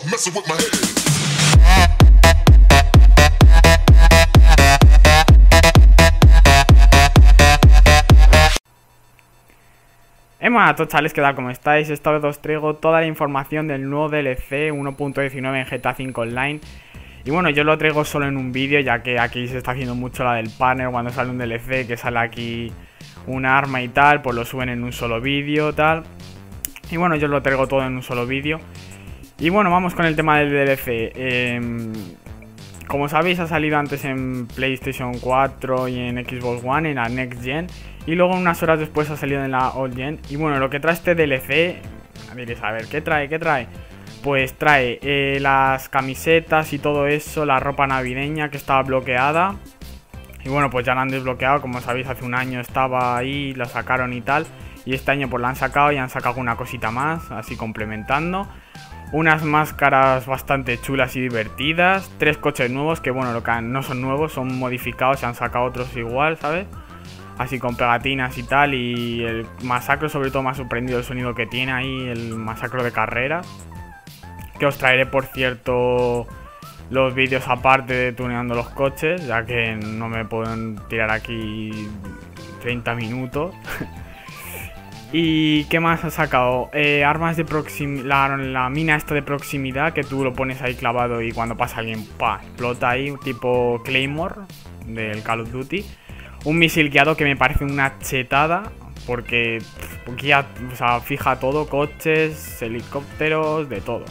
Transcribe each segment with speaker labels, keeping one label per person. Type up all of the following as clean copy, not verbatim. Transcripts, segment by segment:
Speaker 1: messing with my head.
Speaker 2: Hola a todos, chavales, ¿qué tal? ¿Cómo estáis? Esta vez os traigo toda la información del nuevo DLC 1.19 en GTA V Online. Y bueno, yo lo traigo solo en un vídeo, ya que aquí se está haciendo mucho la del partner cuando sale un DLC, que sale aquí un arma y tal, pues lo suben en un solo vídeo, tal. Y bueno, yo lo traigo todo en un solo vídeo. Y bueno, vamos con el tema del DLC. Como sabéis, ha salido antes en PlayStation 4 y en Xbox One, en la Next Gen. Y luego unas horas después ha salido en la Old Gen. Y bueno, lo que trae este DLC, diréis, a ver, ¿qué trae? ¿Qué trae? Pues trae las camisetas y todo eso, la ropa navideña que estaba bloqueada. Y bueno, pues ya la han desbloqueado, como sabéis, hace un año estaba ahí, la sacaron y tal. Y este año pues la han sacado y han sacado una cosita más, así complementando. Unas máscaras bastante chulas y divertidas. 3 coches nuevos, que bueno, lo que no son nuevos, son modificados, se han sacado otros igual, ¿sabes? Así con pegatinas y tal. Y el Masacro, sobre todo, me ha sorprendido el sonido que tiene ahí, el Masacro de carreras. Que os traeré, por cierto, los vídeos aparte de tuneando los coches, ya que no me pueden tirar aquí 30 minutos. ¿Y qué más ha sacado? Armas de proximidad, la mina esta de proximidad, que tú lo pones ahí clavado y cuando pasa alguien, ¡pah!, explota ahí, tipo Claymore del Call of Duty. Un misil guiado que me parece una chetada, porque guía, o sea, fija todo, coches, helicópteros, de todo.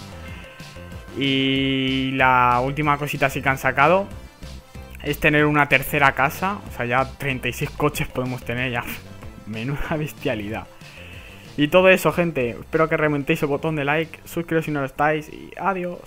Speaker 2: Y la última cosita así que han sacado es tener una tercera casa, o sea, ya 36 coches podemos tener, ya, menuda bestialidad. Y todo eso, gente, espero que reventéis el botón de like, suscribiros si no lo estáis y adiós.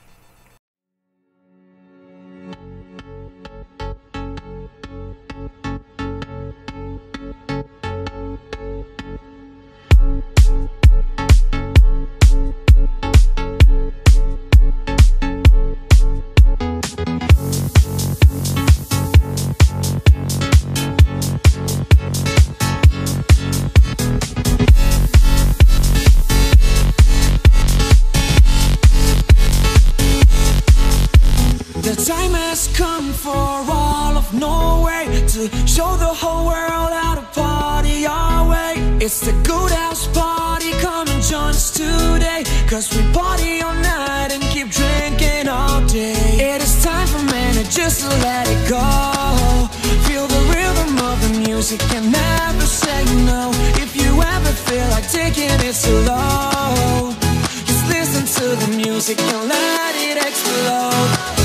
Speaker 3: The time has come for all of Norway to show the whole world how to party our way. It's the Good House Party, come and join us today, cause we party all night and keep drinking all day. It is time for man just to let it go. Feel the rhythm of the music and never say no. If you ever feel like taking it slow, just listen to the music and let it explode.